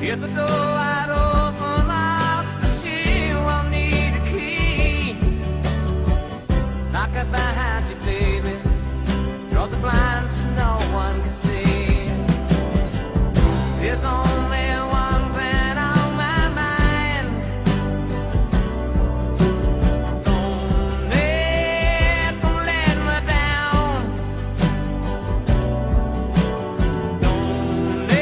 If the door wide open, I'll say she won't need a key. Knock it behind you, baby. Draw the blinds so no one can see. There's only one thing on my mind. Don't let me down. Don't let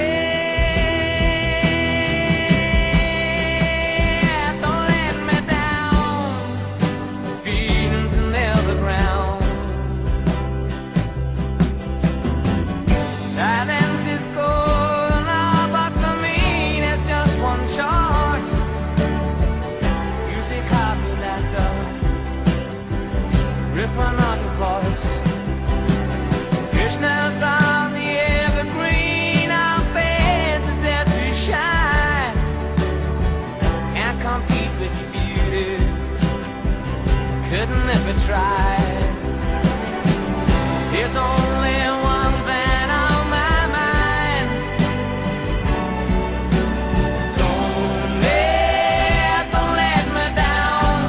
me down. Feelings are never ground. Silence is gold, but for me there's just one choice. You say copy that dog, ripping on your voice. Freshness on the evergreen, I'm fed to death to shine. Can't compete with your beauty, couldn't if it tried. There's only one thing on my mind. Don't let me down.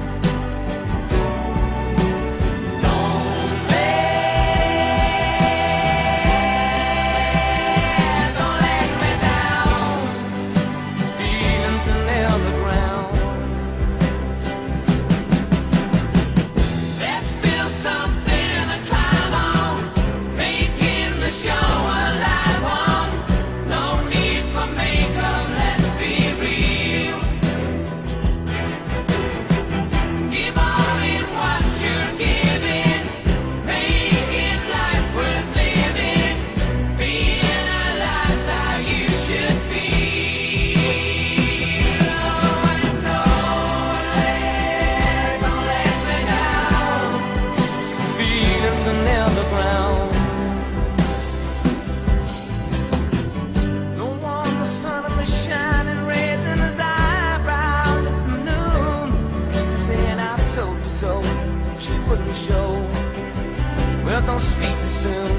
Don't let me down. Feelings are never ground. Let's build something and climb on, making the show a live one. No need for makeup, let's be real. Give all in what you're giving, making life worth living, being alive's how you should feel. And don't let me down. Feelings are never ground. No one, the sun of me shining, raising his eyebrows at the noon, saying I told you so. She wouldn't show. Well, don't speak too soon.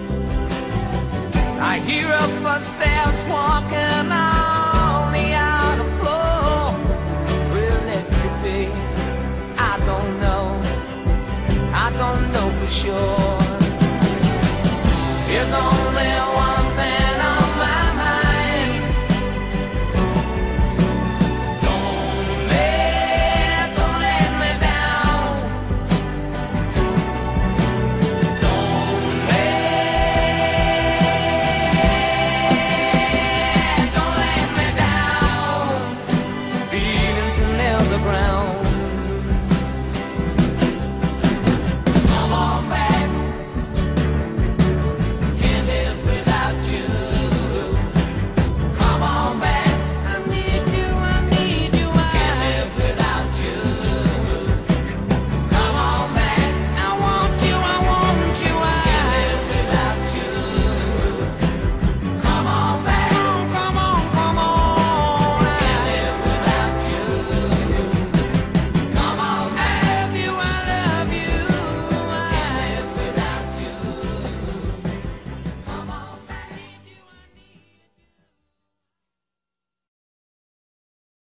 I hear her footsteps walking on the outer floor. Well, it could be, I don't know. I don't know for sure. There's only